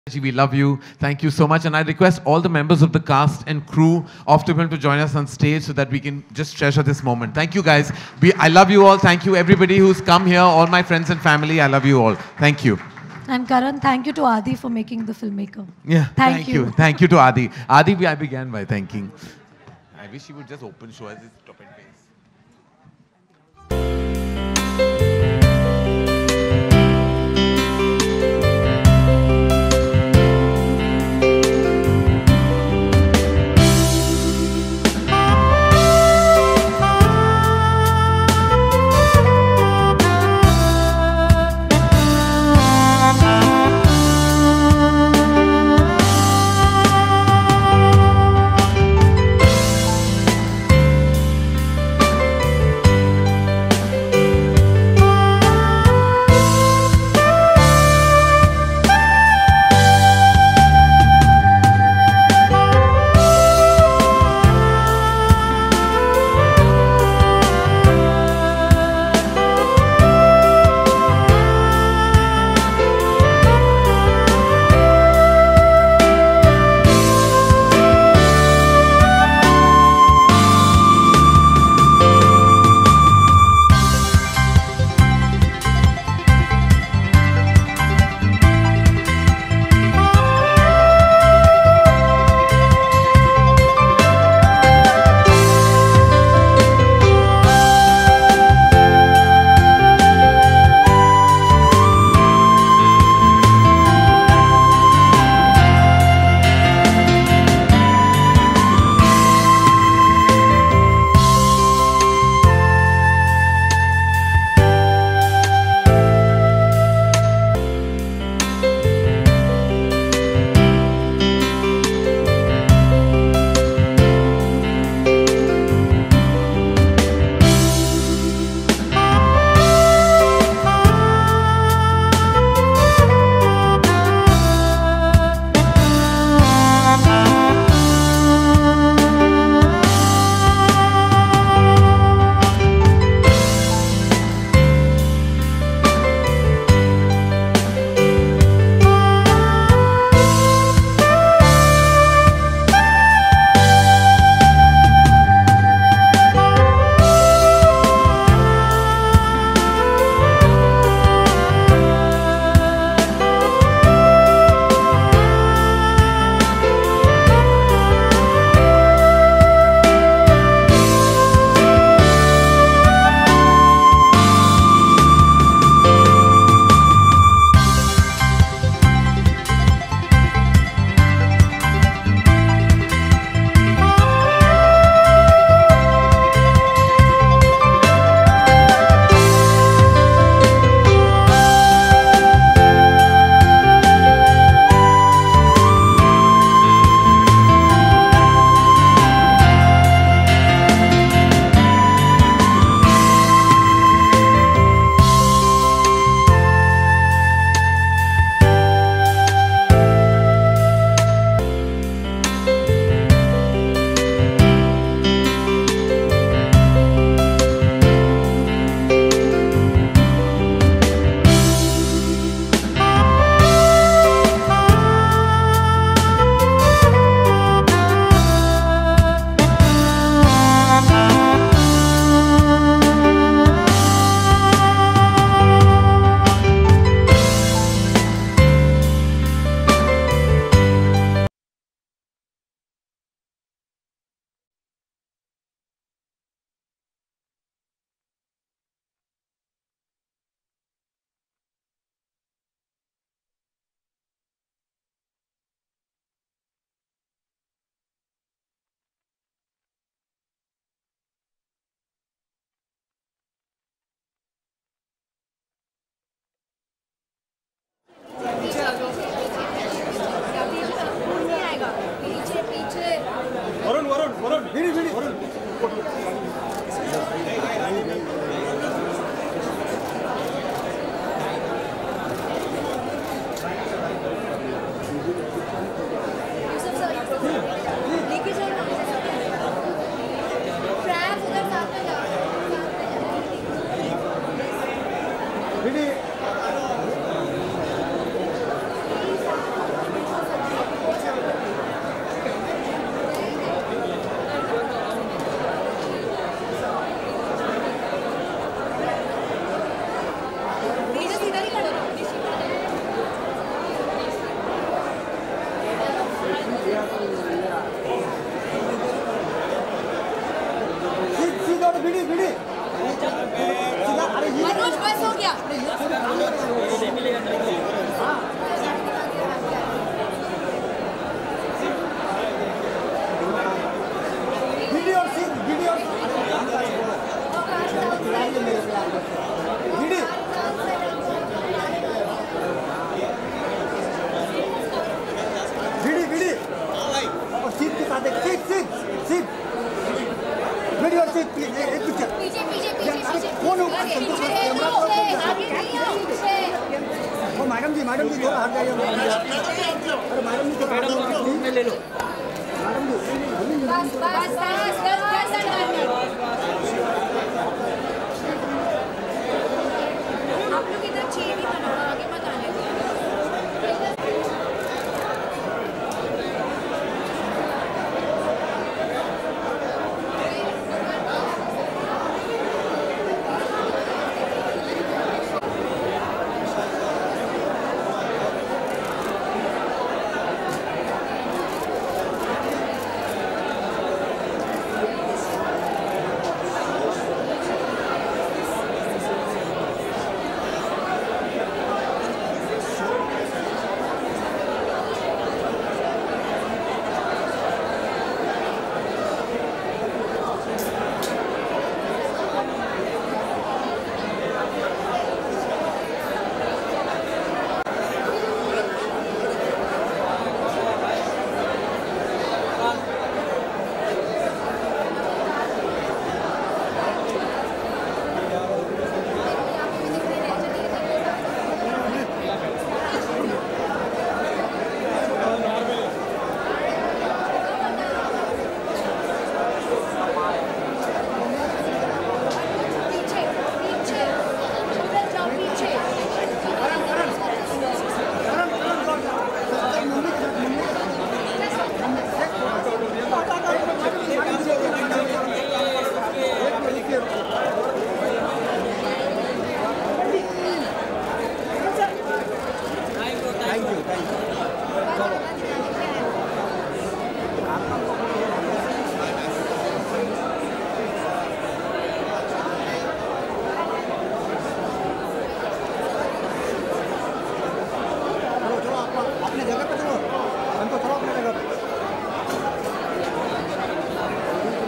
We love you. Thank you so much. And I request all the members of the cast and crew of the film to join us on stage so that we can just treasure this moment. Thank you, guys. I love you all. Thank you, everybody who's come here, all my friends and family. I love you all. Thank you. And Karan, thank you to Adi for making the filmmaker. Yeah, thank you. Thank you to Adi. Adi, I began by thanking. I wish he would just open show as his top and face. Manoj बस हो गया। Madam जी थोड़ा हट जाइए।